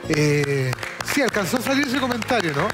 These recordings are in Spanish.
Sí, alcanzó a salir ese comentario, ¿no?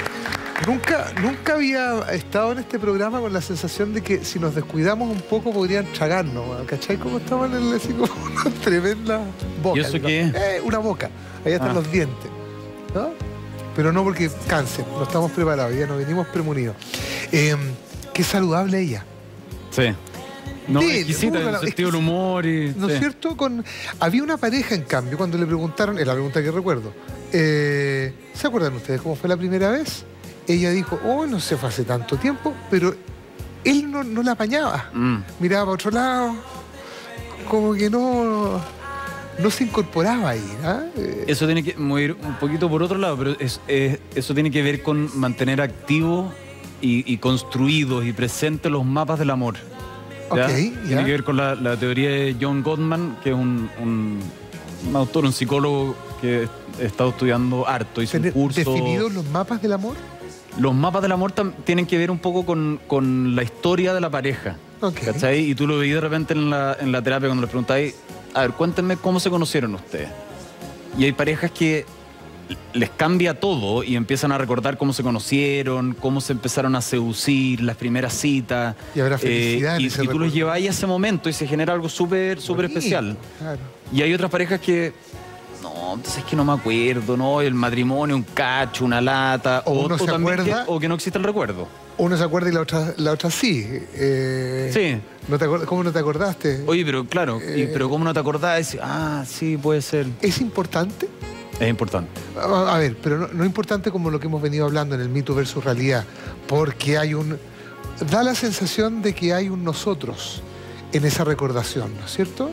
Nunca había estado en este programa con la sensación de que si nos descuidamos un poco podrían tragarnos, ¿cachai? Como estaban en así como una tremenda boca. ¿Y eso qué es? Una boca. Ahí están los dientes, ¿no? Pero no porque cáncer, no estamos preparados, ya nos venimos premonidos. Qué saludable ella. Sí. No, Sí, exquisita, el sentido del humor y... ¿No es cierto? Había una pareja, en cambio, cuando le preguntaron, es la pregunta que recuerdo, ¿se acuerdan ustedes cómo fue la primera vez? Ella dijo, no sé, fue hace tanto tiempo, pero él no la apañaba. Miraba para otro lado, como que no se incorporaba ahí. Eso tiene que mover un poquito por otro lado, pero eso tiene que ver con mantener activos y construidos y presentes los mapas del amor. Okay, tiene que ver con la teoría de John Gottman, que es un autor, un psicólogo que he estado estudiando harto. Hizo un curso. ¿Definidos los mapas del amor? Los mapas del amor tienen que ver un poco con la historia de la pareja. ¿Cachai? Y tú lo veías de repente en la terapia cuando les preguntáis, a ver, cuéntenme cómo se conocieron ustedes. Y hay parejas que les cambia todo y empiezan a recordar cómo se conocieron, cómo se empezaron a seducir, las primeras citas. Y habrá felicidad. Y tú los lleváis a ese momento y se genera algo súper especial. Claro. Y hay otras parejas que... No, entonces es que no me acuerdo, ¿no? El matrimonio, un cacho, una lata. O uno se acuerda. O que no existe el recuerdo. Uno se acuerda y la otra sí. Sí. ¿Cómo no te acordaste? Oye, pero claro, pero ¿cómo no te acordás? Sí, puede ser. ¿Es importante? Es importante. A ver, pero no es importante como lo que hemos venido hablando en el mito versus realidad, porque da la sensación de que hay un nosotros en esa recordación, ¿no es cierto?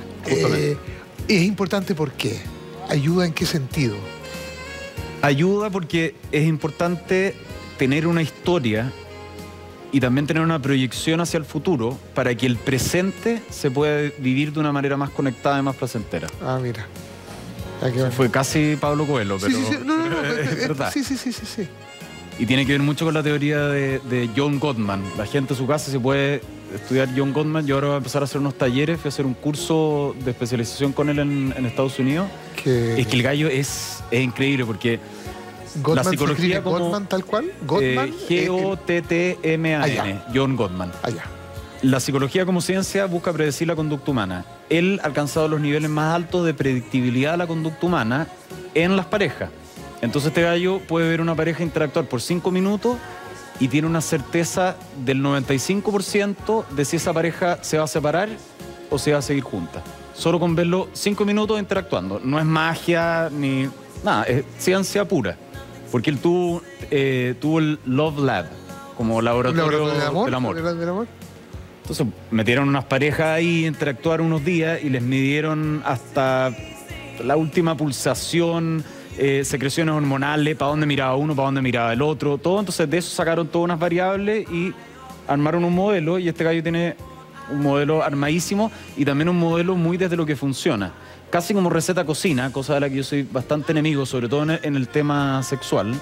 Es importante ¿por qué? ¿Ayuda en qué sentido? Ayuda porque es importante tener una historia y también tener una proyección hacia el futuro para que el presente se pueda vivir de una manera más conectada y más placentera. Mira. Fue casi Pablo Coelho, pero sí. No, es verdad. Sí. Y tiene que ver mucho con la teoría de John Gottman. La gente en su casa se puede estudiar John Gottman. Yo ahora voy a empezar a hacer unos talleres, fui a hacer un curso de especialización con él en Estados Unidos. Es que el gallo es increíble porque Gottman, la psicología como... Gottman tal cual, Gottman, G-O-T-T-M-A-N, John Gottman. La psicología como ciencia busca predecir la conducta humana. Él ha alcanzado los niveles más altos de predictibilidad de la conducta humana en las parejas. Entonces este gallo puede ver una pareja interactuar por 5 minutos y tiene una certeza del 95% de si esa pareja se va a separar o se va a seguir junta. Solo con verlo 5 minutos interactuando. No es magia ni nada, es ciencia pura. Porque él tuvo el Love Lab como laboratorio del amor. Entonces metieron unas parejas ahí, interactuaron unos días y les midieron hasta la última pulsación, secreciones hormonales, para dónde miraba uno, para dónde miraba el otro, todo. Entonces de eso sacaron todas unas variables y armaron un modelo, y este gallo tiene un modelo armadísimo y también un modelo muy desde lo que funciona. Casi como receta cocina, cosa de la que yo soy bastante enemigo, sobre todo en el tema sexual.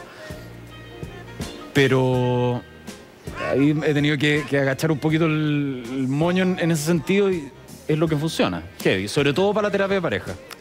Pero ahí he tenido que agachar un poquito el moño en ese sentido y es lo que funciona. Heavy, sobre todo para la terapia de pareja.